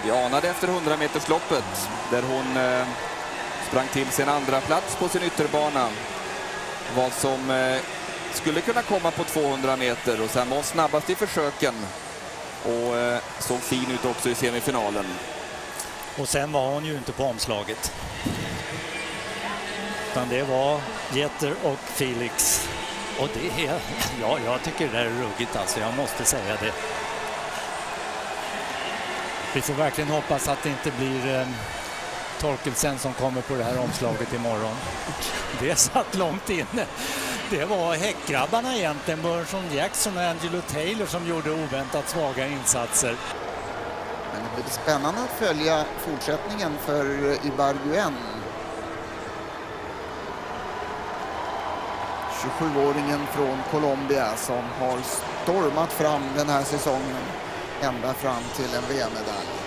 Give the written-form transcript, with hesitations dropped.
Vi anade efter 100-metersloppet där hon sprang till sin andra plats på sin ytterbana vad som skulle kunna komma på 200 meter och sen var snabbast i försöken och såg fin ut också i semifinalen. Och sen var hon ju inte på omslaget. Utan det var Jeter och Felix. Och det är, ja, jag tycker det är ruggigt alltså, jag måste säga det. Vi får verkligen hoppas att det inte blir Torkelsen som kommer på det här omslaget imorgon. Det satt långt inne. Det var häckgrabbarna egentligen, Burson Jackson och Angelo Taylor, som gjorde oväntat svaga insatser. Men det blir spännande att följa fortsättningen för Ibarguen. 27-åringen från Colombia som har stormat fram den här säsongen ända fram till en VM-medalj.